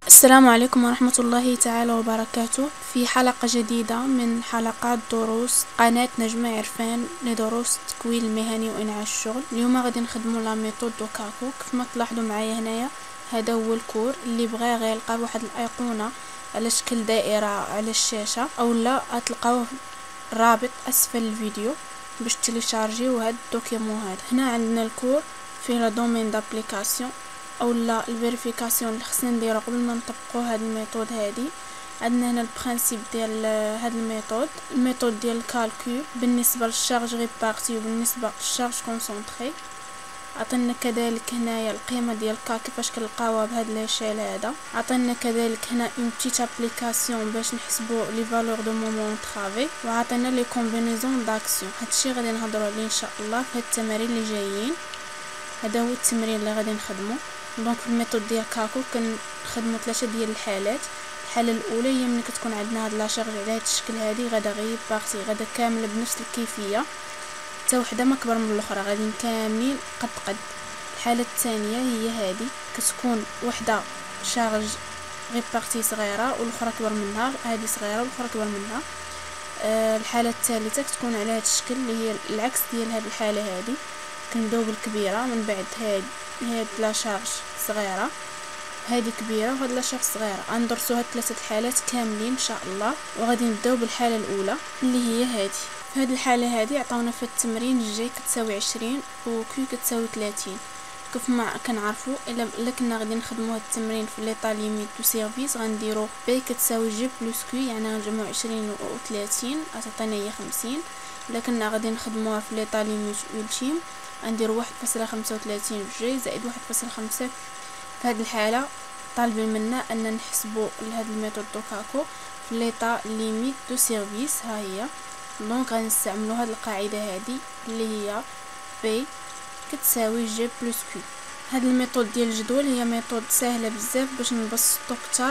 السلام عليكم ورحمة الله تعالى وبركاته. في حلقة جديدة من حلقات دروس قناة نجمة عرفان لدروس التكوين المهني وإنعاش الشغل. اليوم غادي نخدمو لا ميثود دو كاكو. كيف ما تلاحظوا معايا هنايا هذا هو الكور اللي بغى غيلقى واحد الايقونة على شكل دائرة على الشاشة، او لا غتلقاوه رابط اسفل الفيديو باش تيليشارجيو هاد الدوكيمون هذا. هنا عندنا الكور فيه لا دومين دابليكاسيون او لا الفيريفيكاسيون اللي خصنا نديرو قبل ما نطبقوا هاد الميثود هادي. عندنا هنا البرانسيپ ديال هاد الميثود ديال الكالكول بالنسبه للشارج ريبارتي وبالنسبه للشارج كونسونطري. عطينا كذلك هنايا القيمه ديال كا كيفاش كنلقاوها بهاد ليشيل هذا. عطينا كذلك هنا اون بتيت ابليكاسيون باش نحسبوا لي فالور دو مومون طرافي، وعطينا لي كومبينيزون داكسيون. هادشي غادي نهضروا عليه ان شاء الله في هاد التمارين اللي جايين. هذا هو التمرين اللي غادي نخدمه. دونك في الميثود ديال كاكو كنخدموا 3 ديال الحالات. الحاله الاولى هي ملي كتكون عندنا هاد لاشارج على هاد الشكل هادي، غادا غير بارتي غادا كامله بنفس الكيفيه، حتى وحده ما كبر من الاخرى، غادي كاملين قد. الحاله الثانيه هي هادي، كتكون وحده شارج غير بارتي صغيره والاخرى كبر منها، هذه صغيره والاخرى كبر منها. الحاله الثالثه كتكون على هاد الشكل اللي هي العكس ديال هاد الحاله هادي، كنبداو بالكبيره، من بعد هاد لا شارج صغيره، هذه كبيره وهاد لا شارج صغيره. غندرسوا هاد 3 الحالات كاملين ان شاء الله، وغادي نبداو بالحاله الاولى اللي هي هذه. في هاد الحاله هذه عطاونا في التمرين جي كتساوي 20 وكيو كتساوي 30. كيف ما كنعرفوا الا كنا غادي نخدموا هاد التمرين في ليطا ليميت دو سيرفيس، غنديروا بي كتساوي جي بلس كيو، يعني غنجمعوا 20 و 30 غتعطينا هي 50. الا كنا غادي نخدموها في ليطا ليميت اولتيم غنديروا 1.35 جي زائد 1.5. في هذه الحاله طالبين منا ان نحسبوا لهاد الميثود دو كاكو في ليطا ليميت دو سيرفيس. ها هي. دونك غنستعملوا هاد القاعده هذه اللي هي بي كتساوي جي بلس كيو. هاد الميثود ديال الجدول هي ميثود سهله بزاف باش نبسطوا اكثر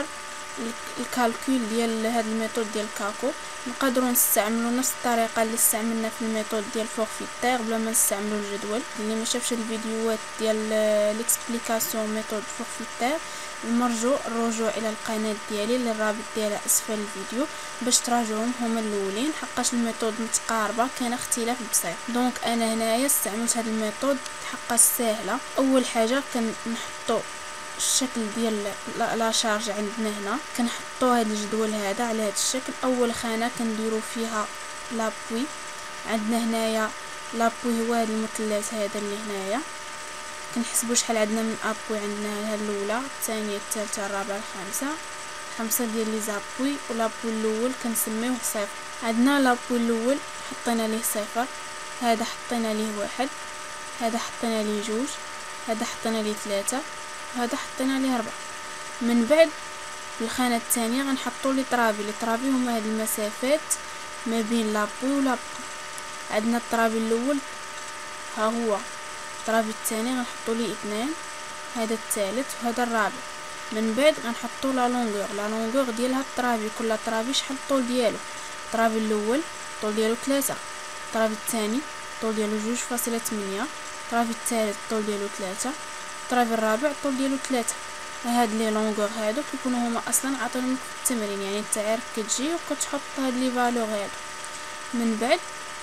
الكالكول ديال هاد الميثود ديال كاكو. نقدروا نستعملوا نفس الطريقه اللي استعملنا في الميثود ديال فورفيتير بلا ما نستعملوا الجدول. اللي ما شافش الفيديوهات ديال ليكسبليكاسيون ميثود فورفيتير المرجو الرجوع الى القناه ديالي اللي الرابط ديالها اسفل الفيديو باش تراجعوهم هما الاولين، حقاش الميثود متقاربه كاين اختلاف بسيط. دونك انا هنايا استعملت هاد الميثود حقاش سهله. اول حاجه كنحطوا الشكل ديال لا شارج عندنا هنا، كنحطوا هذا الجدول هذا على هذا الشكل. اول خانه كنديروا فيها لابوي. عندنا هنايا لابوي هو هذا المثلث هذا اللي هنايا، كنحسبوا شحال عندنا من ابوي. عندنا هذه الاولى الثانيه الثالثه الرابعه الخامسه، 5 ديال لي زابوي. ولابوي الاول كنسميوه صفر. عندنا لابوي الاول حطينا ليه صفر، هذا حطينا ليه 1، هذا حطينا ليه 2، هذا حطينا ليه 3، هذا حطينا ليه 4. من بعد الخانه الثانيه غنحطوا لي طرافي هما هاد المسافات ما بين لابوي ولابوي. عندنا الطرافي الاول ها هو، الطرافي الثاني غنحطوا ليه 2، هذا الثالث وهذا الرابع. من بعد غنحطوا لا لونغور ديال هاد الطرافي. كل طرافي شحال الطول ديالو؟ الطرافي الاول الطول ديالو 3، الطرافي الثاني الطول ديالو 2.8، الطرافي الثالث الطول ديالو 3، الطرافي الرابع الطول ديالو 3. هاد لي لونغور هادو كيكونوا هما اصلا عطيناهم في التمرين، يعني انت كتجي وكتحط هاد لي فالور هادو. من بعد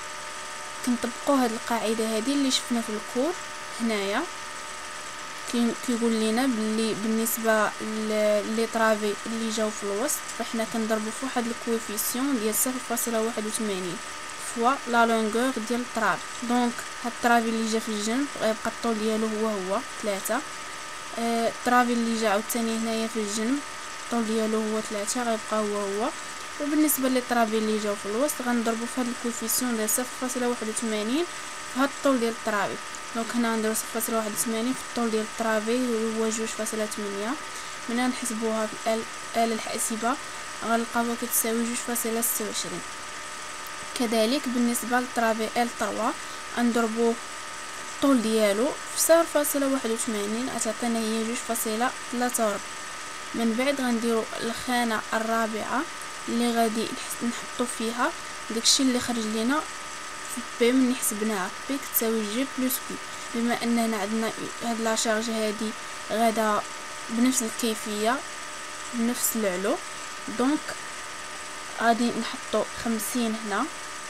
كنطبقوا هاد القاعده هذه اللي شفنا في الكور. هنايا كيقول لنا باللي بالنسبه لي طرافي اللي جاو في الوسط فاحنا كنضربوا في واحد الكويفيسيون ديال 0.81 فوا لا لونغور ديال الطرافي. دونك هاد الطرافي اللي جا في الجنب غيبقى الطول ديالو هو 3، الطرافي اللي جا عاوتاني هنايا في الجنب الطول ديالو هو 3 غيبقى هو. وبالنسبه للطرافي اللي جاو في الوسط غنضربوا في هاد الكويفيسيون ديال 0.81 في هاد الطول ديال الطرافي. دونك هنا نديرو 0.81 في الطول ديال الطرافي هو 2.8. ملي نحسبوها في الآلة الحاسبة غنلقاوها كتساوي 2.26. كذلك بالنسبه للطرافي L3 غنضربوه الطول ديالو في 0.81 غتعطينا هي 2.43. من بعد غنديرو الخانه الرابعه اللي غادي نحطو فيها داكشي اللي خرج لينا في بي من حسبناها. بي كتساوي جي بلس كيو. بما اننا عندنا هاد لا شارج هادي غادا بنفس الكيفيه بنفس العلو. دونك غادي نحطو 50 هنا،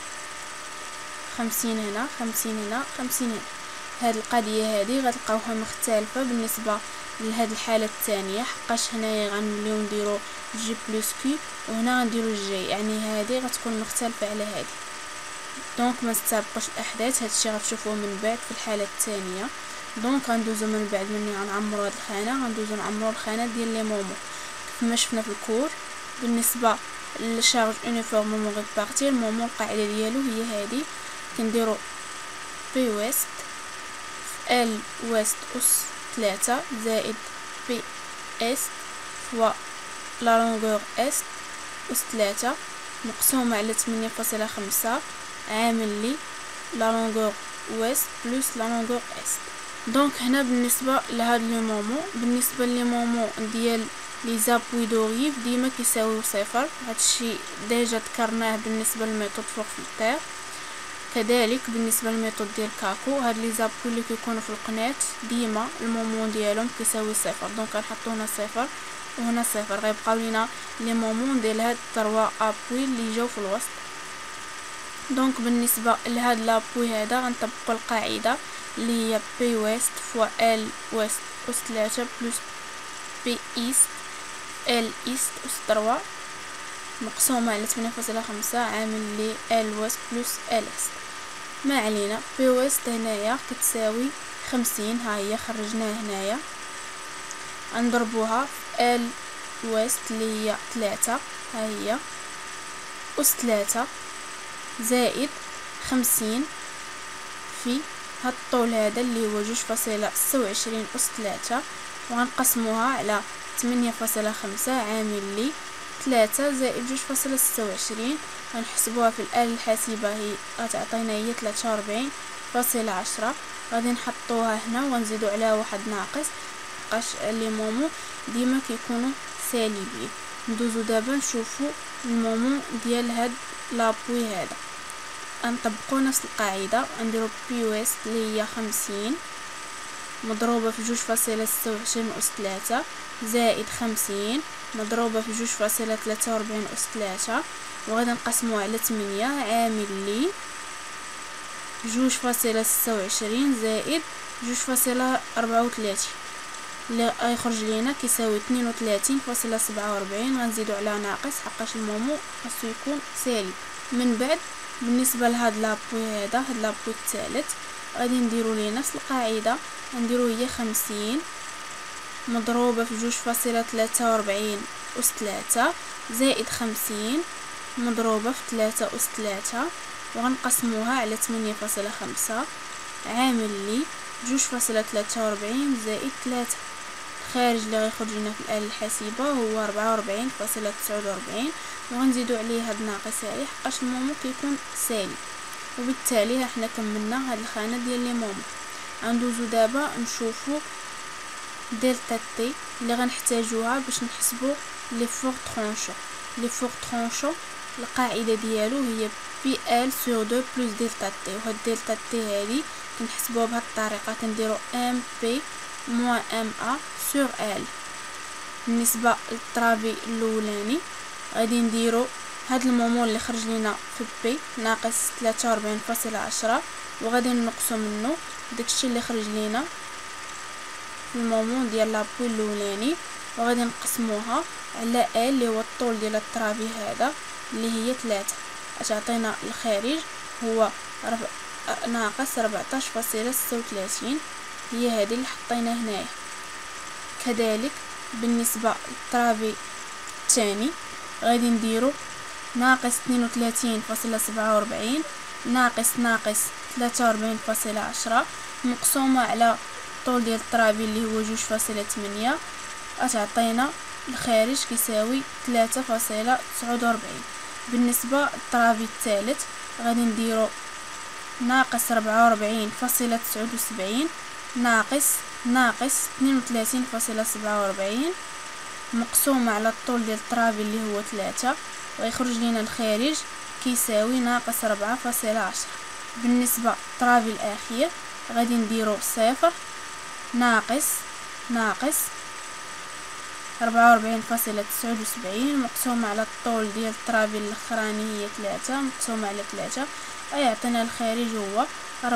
50 هنا، 50 هنا، 50 هنا. هاد القضيه هادي غتلقاوها مختلفه بالنسبه لهاد الحاله الثانيه، حقاش هنايا غنوليو نديرو جي بلس كي وهنا غنديرو جي، يعني هادي غتكون مختلفه على هادي. دونك ما نستبقوش الاحداث، هادشي غتشوفوه من بعد في الحاله الثانيه. دونك غندوزو من بعد مني غنعمرو هاد الخانه، غندوزو نعمرو الخانه ديال لي مومو كيف ما شفنا في الكور. بالنسبه للشارج يونيفورم مومو ريبارتي، المومو القاعده ديالو هي هادي، كنديرو بي ويست في ال ويست اس 3 زائد بي است فوا لا لونغور است اس 3 مقسومه على 8.5 عامل لي لا لونغور ويست بلس لا لونغور است. دونك هنا بالنسبه لهاد لي مومو، بالنسبه لي مومو ديال لي زابوي دوريف ديما كيساويو صفر، هادشي ديجا ذكرناه بالنسبه للميثود فوق في التير. كذلك بالنسبه للميثود ديال كاكو، هاد لي زابوي اللي كيكونوا في القناه ديما المومو ديالهم كيساوي صفر، دونك غنحطو هنا صفر وهنا صفر، غيبقاو لينا لي مومون ديال هاد 3 ابوي اللي جاو في الوسط. دونك بالنسبه لهاد لابوي هذا غنطبقوا القاعده اللي هي بي ويست فوا ال ويست اس 3 بلس بي ايست ال ايست اس 3 مقسومه على 8.5 عامل لي ال ويست بلس ال است. ما علينا، بي ويست هنايا كتساوي 50، ها هي خرجناها هنايا، غنضربوها في ال ويست اللي هي 3 ها هي اس 3 زائد 50 في هاد الطول هذا اللي هو 2.26 اس 3 وغنقسموها على 8.5 عامل لي 3 زائد 2.26. غنحسبوها في الآلة الحاسبة، هي غتعطينا هي 43.10. غادي نحطوها هنا ونزيدو عليها واحد ناقص، حقاش لي مومو ديما كيكونوا سالبين. ندوزو دابا نشوفو المومو ديال هاد لابوي هذا، غنطبقو نفس القاعده، غنديرو بي ويست اللي هي 50 مضروبه في 2.26 اس 3 زائد 50 مضروبه في 2.43 اس 3 وغادي نقسموها على 8 عامل لي 2.26 زائد 2.34 اللي غيخرج لينا كيساوي 32.47. غنزيدو على ناقص حقاش المومو خاصو يكون سالب. من بعد بالنسبه لهاد لابوي هذا، هاد لابوي الثالث، غادي نديرو ليه نفس القاعده، غنديرو هي 50 مضروبه في 2.43 اس 3 زائد 50 مضروبه في 3 اس 3 وغنقسموها على 8.5 عامل لي 2.43 زائد 3. الخارج اللي غيخرج لنا في الآلة الحاسبة هو 44.49 وغنزيدو عليه هاد ناقص هاي حقاش المومو كيكون سالب. وبالتالي احنا كملنا هاد الخانه ديال لي مومو. غندوزو دابا نشوفو دلتا تي اللي غنحتاجوها باش نحسبو لي فور ترونشو. لي فور ترونشو القاعده ديالو هي بي ال سور 2 بلس دلتا تي، وهاد دلتا تي هادي كنحسبوها بهاد الطريقه، كنديرو ام بي موان ام ا سور ال. بالنسبه للطرابي الاولاني غادي نديرو هاد المومو اللي خرج لينا في بي ناقص 43.10 وغادي نقصو منه داكشي اللي خرج لينا في المومو ديال لابوي الاولاني وغادي نقسموها على ال اللي هو الطول ديال الطرابي هذا اللي هي 3، غتعطينا الخارج هو ناقص 14.36. هي هذه اللي حطينا هنايا. كذلك بالنسبه للطرابي الثاني غادي نديرو ناقص 32.47 ناقص 43.10 مقسومه على الطول ديال الطرابي اللي هو 2.8 غتعطينا الخارج كيساوي 3.49. بالنسبه للطرابي الثالث غادي نديرو ناقص 44.79 ناقص 32.47 مقسومه على الطول ديال الطرابي اللي هو 3 ويخرج لنا الخارج كيساوي ناقص 4.10. بالنسبه للطرابي الاخير غادي نديرو صفر ناقص 44.79 مقسومة على الطول ديال الطرابي الاخراني هي 3 مقسومة على 3 يعطينا الخارج هو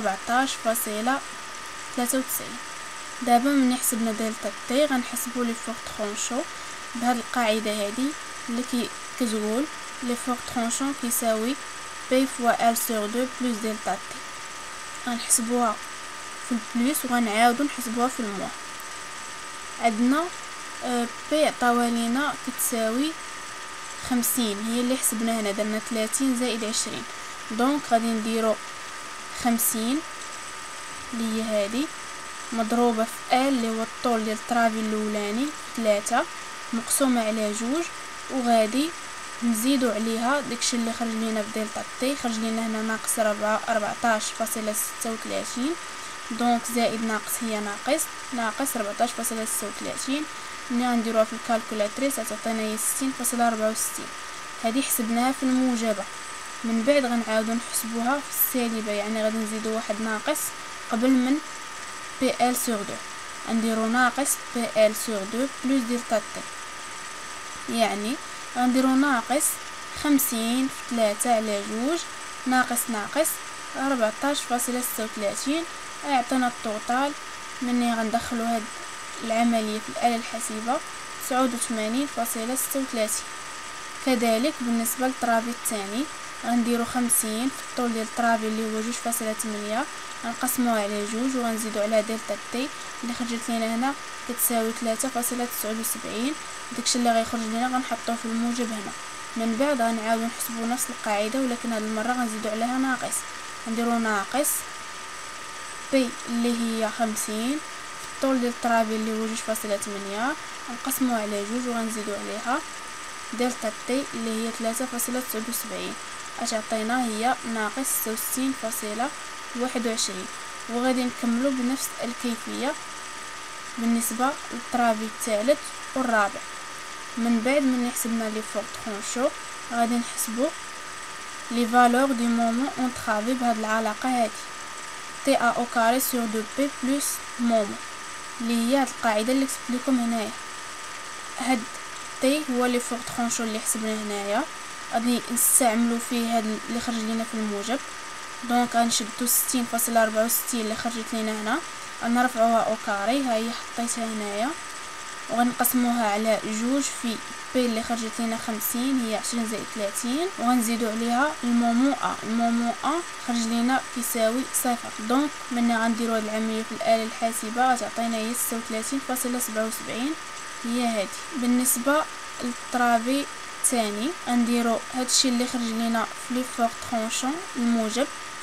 14.93. دابا من حسبنا دلتا تي غنحسبو لي فور ترونشو بهاد القاعده هادي اللي كتقول لي فور ترونشو كيساوي بي فوا ال سور 2 بلس دلتا تي. غنحسبوها في البلس وغنعاودو نحسبوها في الموا. عندنا بي عطاوها لينا كتساوي 50 هي اللي حسبنا هنا، درنا 30 زائد 20 دونك غادي نديرو 50 اللي هي هادي مضروبة في ال اللي هو الطول ديال الطرابي الاولاني 3 مقسومة على 2 وغادي نزيدو عليها داكشي اللي خرج لينا بدلتا تي. خرج لينا هنا ناقص 14.36 دونك زائد ناقص هي ناقص 14.36. ملي غنديروها في الكالكولاتريس غتعطينا هي 60.64. هذه حسبناها في الموجبة. من بعد غنعاودو نحسبوها في السالبة، يعني غادي نزيدو واحد ناقص قبل من بي ال سور 2 غنديرو ناقص بي ال سور 2 بلس دلتا تي، يعني غنديرو ناقص 50 في 3 على 2 ناقص 14.36 يعطينا التوتال. مني غندخلو هاد العملية في الآلة الحاسبة 89.36. كذلك بالنسبة للطرابي الثاني غنديرو 50 في الطول ديال الطرابي اللي هو 2.8 غنقسموها على 2 وغنزيدو على دلتا تي اللي خرجت لينا هنا كتساوي 3.79. داكشي اللي غيخرج لينا غنحطوه في الموجب هنا. من بعد غنعاودو نحسبو نفس القاعده ولكن هاد المره غنزيدو عليها ناقص. غنديرو ناقص بي اللي هي 50 في الطول ديال الطرابي اللي هو 2.8 غنقسموه على 2 وغنزيدو عليها دلتا تي اللي هي 3.79 غتعطينا هي ناقص 66.21. وغادي نكملو بنفس الكيفيه بالنسبه للطرابي الثالث والرابع. من بعد من حسبنا لي فور ترونشو غادي نحسبو لي فالور دو مومون اون طرابي بهاد العلاقه هادي تي ا او كاري سور 2 بي بلس مومون اللي هي هاد القاعده اللي كتبت لكم هنايا. هاد تي هو لي فور ترونشو اللي حسبنا هنايا، غادي نستعملو فيه هاد اللي خرج لينا في الموجب. دونك غنشدو 60.64 اللي خرجت لينا هنا غنرفعوها او كاري، ها هي حطيتها هنايا، وغنقسموها على 2 في بي اللي خرجت لينا 50 هي 20 زائد 30 وغنزيدو عليها المومو ا. المومو ا خرج لينا كيساوي 0. دونك ملي غنديرو هاد العمليه في الاله الحاسبه غتعطينا هي 36.77 هي هادي. بالنسبه للطرابي الثاني غنديرو هادشي اللي خرج لينا في لي فور ترونشون الموجب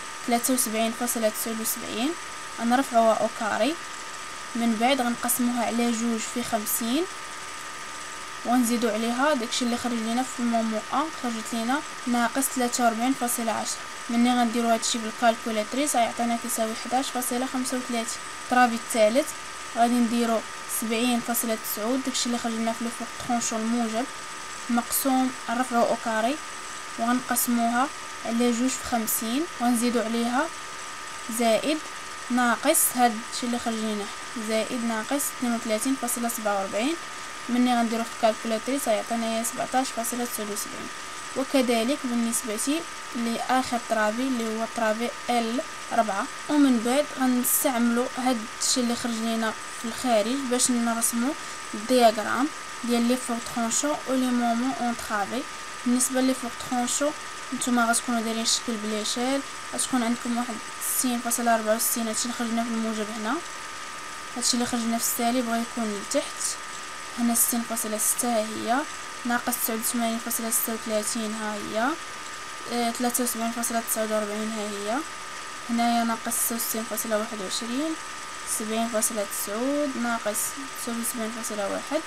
73.79 غنرفعوها او كاري. من بعد غنقسموها على 2 في 50 ونزيدو عليها داكشي اللي خرج لينا في المومو ا خرجت لينا ناقص 43.10. مني غنديرو هادشي بالكالكولاتريس غيعطينا كيساوي 11.35. الطرابي الثالث غادي نديرو 70.9 داكشي اللي خرج لنا في لي فور ترونشون الموجب مقسوم نرفعو او كاري وغنقسموها على 2 في 50 ونزيدو عليها زائد ناقص هادشي اللي خرج لينا زائد ناقص 32.47. مني غنديرو في الكالكولاتريس غيعطينا هي 17.79. وكذلك بالنسبه لاخر طرابي اللي هو الطرابي L4. ومن بعد غنستعملو هادشي اللي خرج لينا في الخارج باش نرسمو الدياغرام ديال لي فور ترونشو و لي مومون اون طرابي. بالنسبه لي فور ترونشو نتوما غتكونوا دايرين الشكل بليشال، غتكون عندكم واحد 60.64 هادشي اللي خرجنا في الموجب هنا، هادشي اللي خرجنا في السالب غيكون لتحت هنا 60.6 هي ناقص 89.36 ها هي 73.49 ها هي هنايا ناقص 66.21 70.9 ناقص 79.1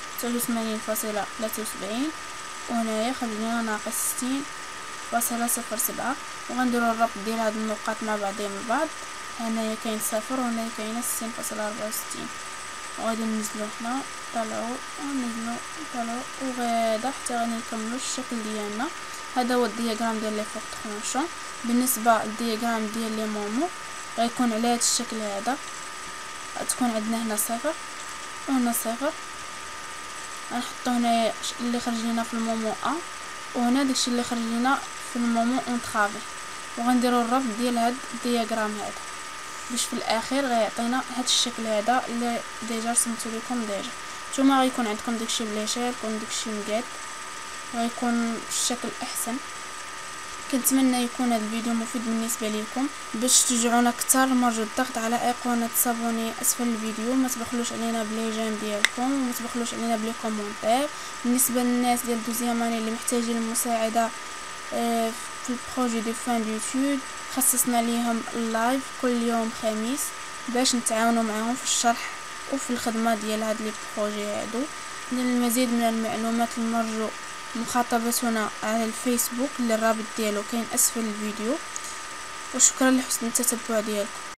89.73 وهنايا خرجنا ناقص 60.07. وغنديرو الربط ديال هاد النقاط مع بعضهم البعض. هنايا كاين 0 وهنايا كاينه 60.64 وغادي ننزلو هنا طلعو ونزلو طلعو وغادا حتى غادي نكملو الشكل ديالنا. هذا هو الدياغرام ديال لي فور ترونشون. بالنسبه للدياغرام ديال لي مومو غيكون على هذا الشكل هذا، تكون عندنا هنا 0 وهنا 0 غنحطو هنايا اللي خرج لينا في المومو ا، وهنا داكشي اللي خرج لينا في المومو اونطرافي، وغنديرو الربط ديال هاد الدياغرام هذا باش في الاخير غيعطينا هاد الشكل هذا اللي ديجا رسمتو لكم ديجا. نتوما غيكون عندكم داكشي بليشير، يكون داكشي مقاد، وغيكون الشكل احسن. كنتمنى يكون هذا الفيديو مفيد بالنسبه لكم. باش تشجعونا اكثر مرجو الضغط على ايقونه صابوني اسفل الفيديو، ما تبخلوش علينا بلي جيم ديالكم، وما تبخلوش علينا بلي كومونتير. بالنسبه للناس ديال دوزيام اني اللي محتاجين المساعده في البروجي دو فان ديتود، خصصنا ليهم اللايف كل يوم خميس باش نتعاونوا معهم في الشرح وفي الخدمه ديال هاد لي بروجي هادو. للمزيد من المعلومات المرجو مخاطبتنا على الفيسبوك اللي الرابط ديالو كاين اسفل الفيديو. وشكرا لحسن التتبع ديالكم.